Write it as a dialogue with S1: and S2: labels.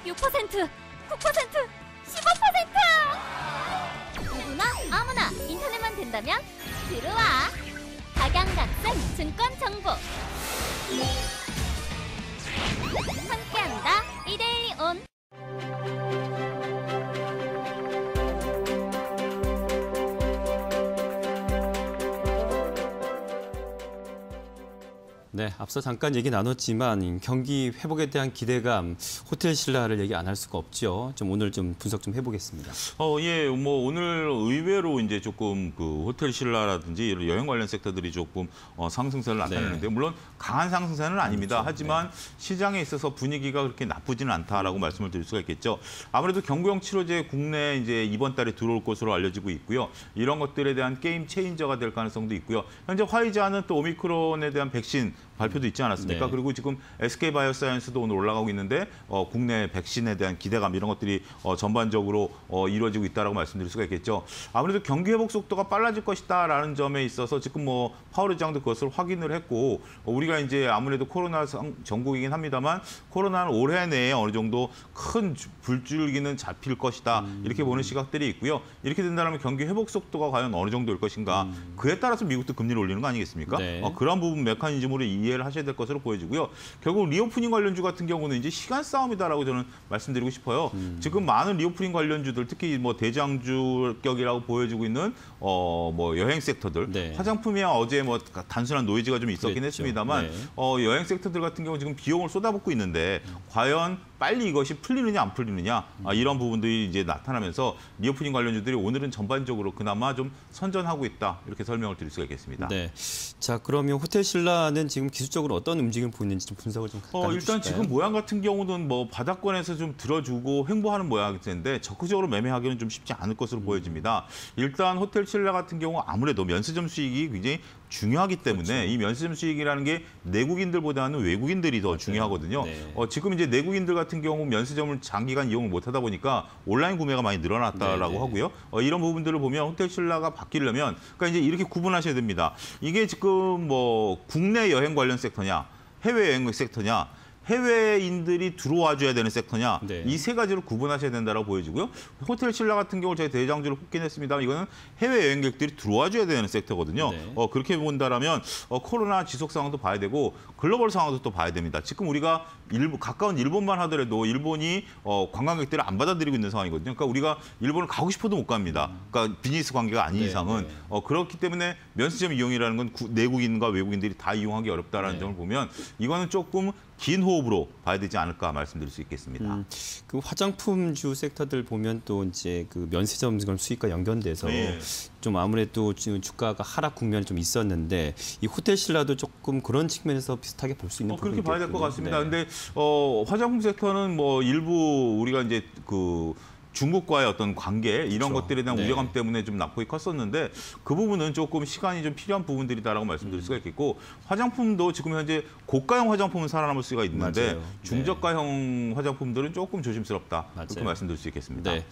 S1: 6%, 9%, 15%! 누구나 아무나 인터넷만 된다면 들어와! 각양각색 증권 정보 함께한다. 이데일리 온.
S2: 네, 앞서 잠깐 얘기 나눴지만 경기 회복에 대한 기대감, 호텔 신라를 얘기 안 할 수가 없죠. 좀 오늘 좀 분석 좀 해보겠습니다.
S3: 예, 뭐 오늘 의외로 이제 조금 그 호텔 신라라든지 여행 관련 섹터들이 조금 상승세를 나타내는데 물론 강한 상승세는 아닙니다.
S2: 그렇죠.
S3: 하지만 시장에 있어서 분위기가 그렇게 나쁘지는 않다라고 말씀을 드릴 수가 있겠죠. 아무래도 경구용 치료제 국내에 이제 이번 달에 들어올 것으로 알려지고 있고요. 이런 것들에 대한 게임 체인저가 될 가능성도 있고요. 현재 화이자는 또 오미크론에 대한 백신 발표도 있지 않았습니까?
S2: 네.
S3: 그리고 지금 SK바이오사이언스도 오늘 올라가고 있는데 국내 백신에 대한 기대감 이런 것들이 전반적으로 이루어지고 있다라고 말씀드릴 수가 있겠죠. 아무래도 경기 회복 속도가 빨라질 것이다라는 점에 있어서 지금 뭐 파월 의장도 그것을 확인을 했고 우리가 이제 아무래도 코로나 전국이긴 합니다만 코로나는 올해 내에 어느 정도 큰 불줄기는 잡힐 것이다 이렇게 보는 시각들이 있고요. 이렇게 된다면 경기 회복 속도가 과연 어느 정도일 것인가 그에 따라서 미국도 금리를 올리는 거 아니겠습니까?
S2: 네.
S3: 그런 부분 메커니즘으로 이해를 하셔야 될 것으로 보여지고요. 결국 리오프닝 관련주 같은 경우는 이제 시간 싸움이다라고 저는 말씀드리고 싶어요. 지금 많은 리오프닝 관련주들 특히 뭐 대장주격이라고 보여지고 있는 뭐 여행 섹터들,
S2: 네.
S3: 화장품이야 어제 뭐 단순한 노이즈가 좀 있었긴
S2: 그랬죠.
S3: 했습니다만
S2: 네.
S3: 여행 섹터들 같은 경우 지금 비용을 쏟아붓고 있는데 과연 빨리 이것이 풀리느냐 안 풀리느냐 이런 부분들이 이제 나타나면서 리오프닝 관련주들이 오늘은 전반적으로 그나마 좀 선전하고 있다 이렇게 설명을 드릴 수가 있겠습니다.
S2: 네. 자, 그러면 호텔 신라는 지금 기술적으로 어떤 움직임을 보이는지 좀 분석을 좀 간단히
S3: 일단
S2: 해주실까요?
S3: 지금 모양 같은 경우는 뭐 바닥권에서 좀 들어주고 횡보하는 모양일 텐데 적극적으로 매매하기는 좀 쉽지 않을 것으로 보여집니다. 일단 호텔 신라 같은 경우 아무래도 면세점 수익이 굉장히 중요하기 때문에
S2: 그렇죠.
S3: 이 면세점 수익이라는 게 내국인들보다는 외국인들이 더 중요하거든요.
S2: 네.
S3: 지금 이제 내국인들 같은 경우 면세점을 장기간 이용을 못하다 보니까 온라인 구매가 많이 늘어났다라고
S2: 네.
S3: 하고요. 이런 부분들을 보면 호텔 신라가 바뀌려면 그러니까 이제 이렇게 구분하셔야 됩니다. 이게 지금 뭐 국내 여행 관련 섹터냐, 해외 여행 섹터냐, 해외인들이 들어와줘야 되는 섹터냐
S2: 네.
S3: 이 세 가지를 구분하셔야 된다고 보여지고요. 호텔 신라 같은 경우 저희 대장주를 뽑긴 했습니다만 이거는 해외 여행객들이 들어와줘야 되는 섹터거든요.
S2: 네.
S3: 그렇게 본다라면 코로나 지속 상황도 봐야 되고 글로벌 상황도 또 봐야 됩니다. 지금 우리가 가까운 일본만 하더라도 일본이 관광객들을 안 받아들이고 있는 상황이거든요. 그러니까 우리가 일본을 가고 싶어도 못 갑니다. 그러니까 비즈니스 관계가 아닌 이상은 그렇기 때문에 면세점 이용이라는 건 내국인과 외국인들이 다 이용하기 어렵다라는 점을 보면 이거는 조금 긴 호흡으로 봐야 되지 않을까 말씀드릴 수 있겠습니다.
S2: 그 화장품주 섹터들 보면 또 이제 그 면세점 수익과 연결돼서 좀 아무래도 지금 주가가 하락 국면이 좀 있었는데 이 호텔 신라도 조금 그런 측면에서 비슷하게 볼 수 있는 부분이
S3: 그렇게 봐야 될 것 같습니다.
S2: 네.
S3: 근데 화장품 섹터는 뭐 일부 우리가 이제 그 중국과의 어떤 관계 이런
S2: 그렇죠.
S3: 것들에 대한
S2: 네.
S3: 우려감 때문에 좀 낙폭이 컸었는데 그 부분은 조금 시간이 좀 필요한 부분들이다라고 말씀드릴 수가 있겠고 화장품도 지금 현재 고가형 화장품은 살아남을 수가 있는데
S2: 맞아요.
S3: 중저가형 화장품들은 조금 조심스럽다
S2: 맞아요.
S3: 그렇게 말씀드릴 수 있겠습니다.
S2: 네.